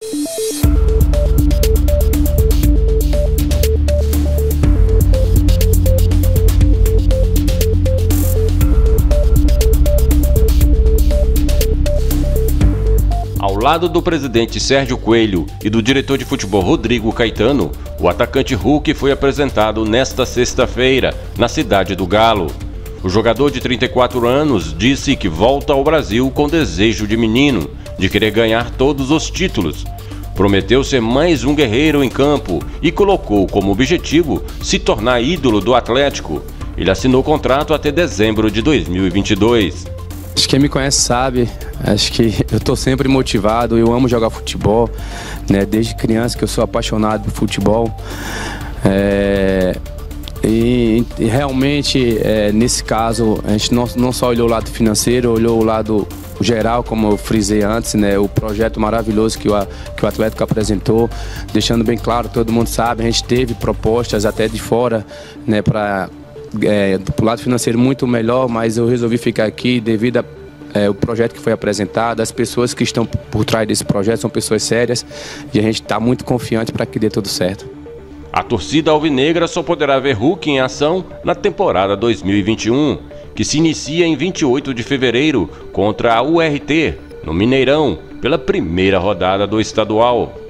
Ao lado do presidente Sérgio Coelho e do diretor de futebol Rodrigo Caetano, o atacante Hulk foi apresentado nesta sexta-feira, na cidade do Galo. O jogador de 34 anos disse que volta ao Brasil com desejo de menino, de querer ganhar todos os títulos. Prometeu ser mais um guerreiro em campo e colocou como objetivo se tornar ídolo do Atlético. Ele assinou o contrato até dezembro de 2022. Acho que quem me conhece sabe, acho que eu estou sempre motivado, eu amo jogar futebol, né? Desde criança que eu sou apaixonado por futebol. E realmente, nesse caso, a gente não só olhou o lado financeiro, olhou o lado geral, como eu frisei antes, né? O projeto maravilhoso que o Atlético apresentou, deixando bem claro, todo mundo sabe, a gente teve propostas até de fora, né, para do lado financeiro muito melhor, mas eu resolvi ficar aqui devido ao projeto que foi apresentado. As pessoas que estão por trás desse projeto são pessoas sérias e a gente está muito confiante para que dê tudo certo. A torcida alvinegra só poderá ver Hulk em ação na temporada 2021, que se inicia em 28 de fevereiro contra a URT, no Mineirão, pela primeira rodada do estadual.